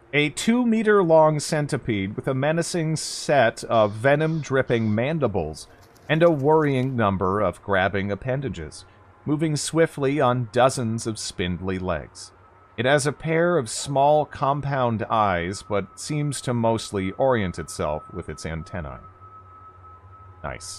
A 2-meter-long centipede with a menacing set of venom-dripping mandibles and a worrying number of grabbing appendages, moving swiftly on dozens of spindly legs. It has a pair of small compound eyes, but seems to mostly orient itself with its antennae. Nice.